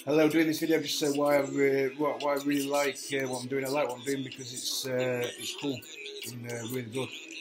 Hello, doing this video just to say why I really like what I'm doing. I like what I'm doing because it's cool and really good.